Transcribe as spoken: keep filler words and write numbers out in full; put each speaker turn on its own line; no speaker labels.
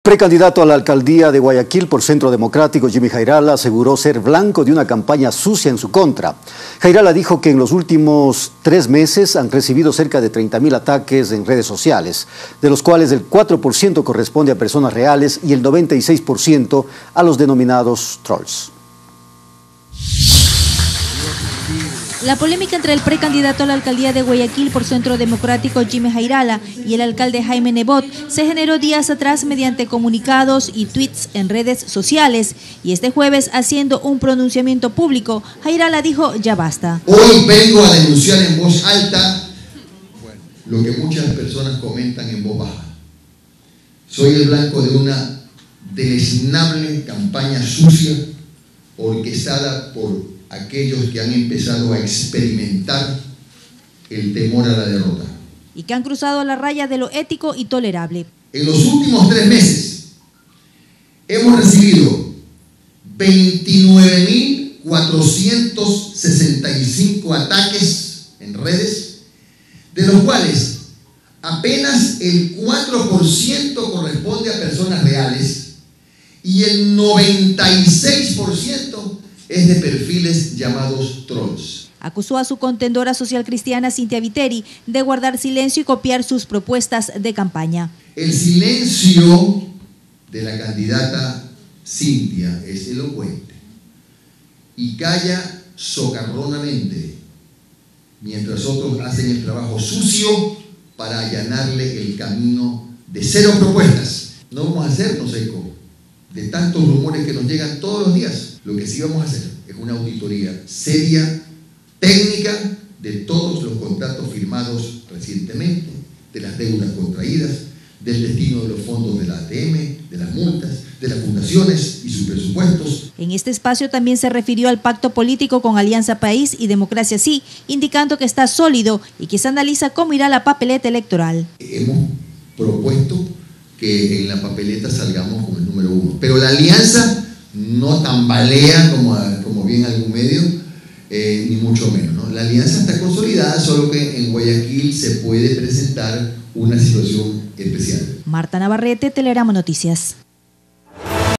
Precandidato a la alcaldía de Guayaquil por Centro Democrático, Jimmy Jairala aseguró ser blanco de una campaña sucia en su contra. Jairala dijo que en los últimos tres meses han recibido cerca de treinta mil ataques en redes sociales, de los cuales el cuatro por ciento corresponde a personas reales y el noventa y seis por ciento a los denominados trolls.
La polémica entre el precandidato a la alcaldía de Guayaquil por Centro Democrático Jimmy Jairala y el alcalde Jaime Nebot se generó días atrás mediante comunicados y tweets en redes sociales, y este jueves, haciendo un pronunciamiento público, Jairala dijo: ya basta.
Hoy vengo a denunciar en voz alta lo que muchas personas comentan en voz baja. Soy el blanco de una deleznable campaña sucia orquestada por aquellos que han empezado a experimentar el temor a la derrota.
Y que han cruzado la raya de lo ético y tolerable.
En los últimos tres meses hemos recibido veintinueve mil cuatrocientos sesenta y cinco ataques en redes, de los cuales apenas el cuatro por ciento corresponde a personas reales y el noventa y seis por ciento es de perfiles llamados trolls.
Acusó a su contendora social cristiana Cintia Viteri de guardar silencio y copiar sus propuestas de campaña.
El silencio de la candidata Cintia es elocuente y calla socarronamente, mientras otros hacen el trabajo sucio para allanarle el camino de cero propuestas. No vamos a hacernos eco de tantos rumores que nos llegan todos los días. Lo que sí vamos a hacer es una auditoría seria, técnica, de todos los contratos firmados recientemente, de las deudas contraídas, del destino de los fondos de la A T M, de las multas, de las fundaciones y sus presupuestos.
En este espacio también se refirió al pacto político con Alianza País y Democracia Sí, indicando que está sólido y que se analiza cómo irá la papeleta electoral.
Hemos propuesto que en la papeleta salgamos como el número uno, pero la alianza no tambalea como, como bien algún medio, eh, ni mucho menos, ¿no? La alianza está consolidada, solo que en Guayaquil se puede presentar una situación especial.
Marta Navarrete, Telerama Noticias.